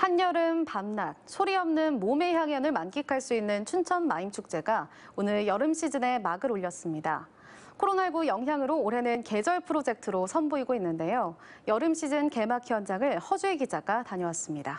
한여름 밤낮, 소리 없는 몸의 향연을 만끽할 수 있는 춘천 마임축제가 오늘 여름 시즌에 막을 올렸습니다. 코로나19 영향으로 올해는 계절 프로젝트로 선보이고 있는데요. 여름 시즌 개막 현장을 허주희 기자가 다녀왔습니다.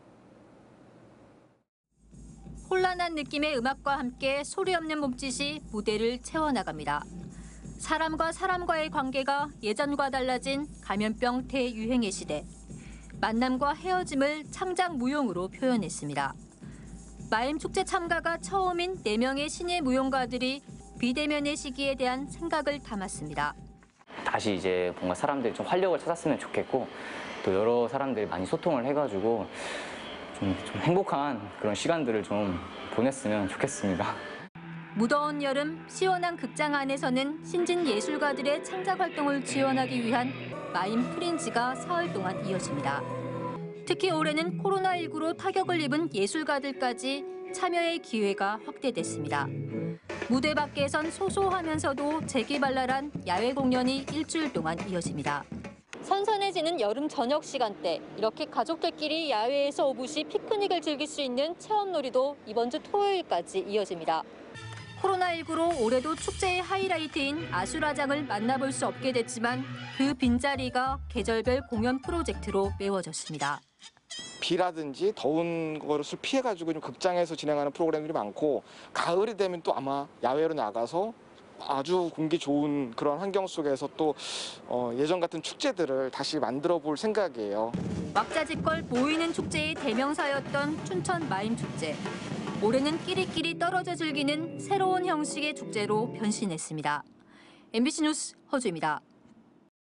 혼란한 느낌의 음악과 함께 소리 없는 몸짓이 무대를 채워나갑니다. 사람과 사람과의 관계가 예전과 달라진 감염병 대유행의 시대. 만남과 헤어짐을 창작 무용으로 표현했습니다. 마임축제 참가가 처음인 4명의 신예 무용가들이 비대면의 시기에 대한 생각을 담았습니다. 다시 이제 뭔가 사람들이 좀 활력을 찾았으면 좋겠고 또 여러 사람들이 많이 소통을 해가지고 좀 행복한 그런 시간들을 좀 보냈으면 좋겠습니다. 무더운 여름, 시원한 극장 안에서는 신진 예술가들의 창작 활동을 지원하기 위한 마임 프린지가 사흘 동안 이어집니다. 특히 올해는 코로나19로 타격을 입은 예술가들까지 참여의 기회가 확대됐습니다. 무대 밖에선 소소하면서도 재기발랄한 야외 공연이 일주일 동안 이어집니다. 선선해지는 여름 저녁 시간대, 이렇게 가족들끼리 야외에서 오붓이 피크닉을 즐길 수 있는 체험놀이도 이번 주 토요일까지 이어집니다. 코로나19로 올해도 축제의 하이라이트인 아수라장을 만나볼 수 없게 됐지만 그 빈자리가 계절별 공연 프로젝트로 메워졌습니다. 비라든지 더운 것을 피해가지고 좀 극장에서 진행하는 프로그램들이 많고 가을이 되면 또 아마 야외로 나가서 아주 공기 좋은 그런 환경 속에서 또 예전 같은 축제들을 다시 만들어 볼 생각이에요. 왁자지껄 모이는 축제의 대명사였던 춘천 마임축제. 올해는 끼리끼리 떨어져 즐기는 새로운 형식의 축제로 변신했습니다. MBC 뉴스 허주입니다.